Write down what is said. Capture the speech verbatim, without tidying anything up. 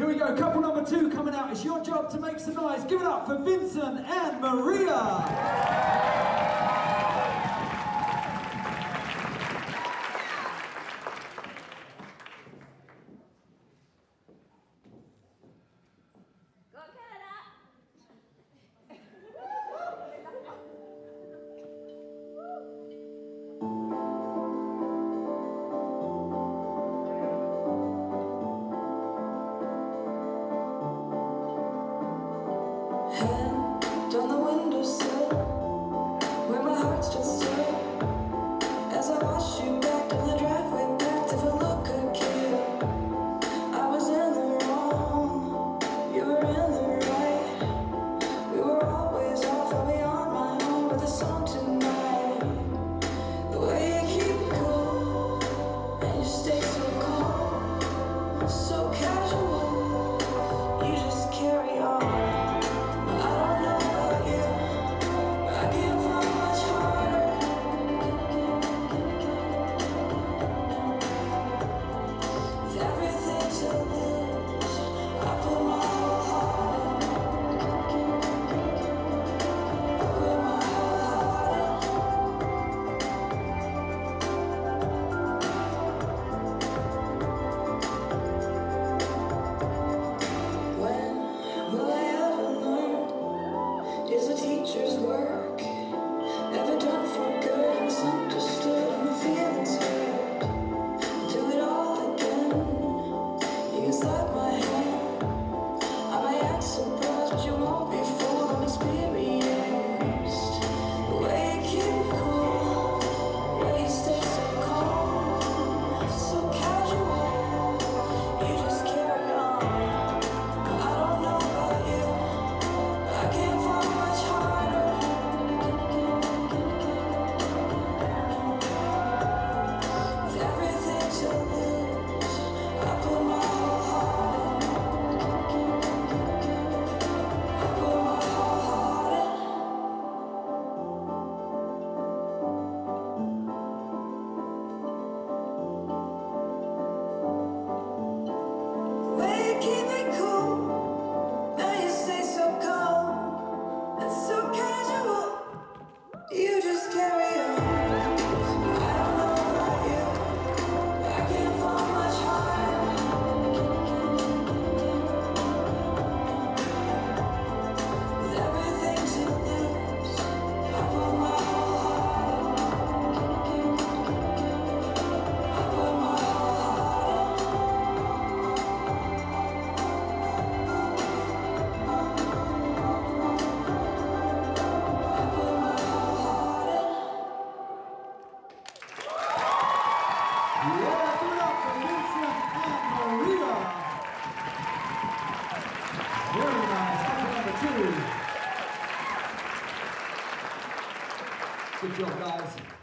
Here we go, couple number two coming out. It's your job to make some noise. Give it up for Vincent and Maria. Hand on the windowsill, where my heart stood still, as I watched you back down the driveway, back if a look could kill. I was in the wrong, you were in the right. We were always off, I'll be on my own with a song tonight. The way you keep it cool, and you stay so calm, so casual, you just carry on. Is a teacher's work ever done for good? I'm misunderstood and my feelings hurt. Do it all again. You can slap my hand. I may act surprised, but you won't be fooled. I'm experienced. The way you keep it cool, the way you stay so calm, so casual. You just carry on. I don't know about you, I can't find much harder. With everything to lose, I put my whole heart in. I put my whole heart in. The way you keep it cool, now you stay so calm and so casual. You just carry on. I don't know about you, but I can't find much harder. With everything to lose, I put my whole heart in. I put my whole heart Yeah, give it up for Vincent and Maria. Very nice. Couple number two. Good job, guys.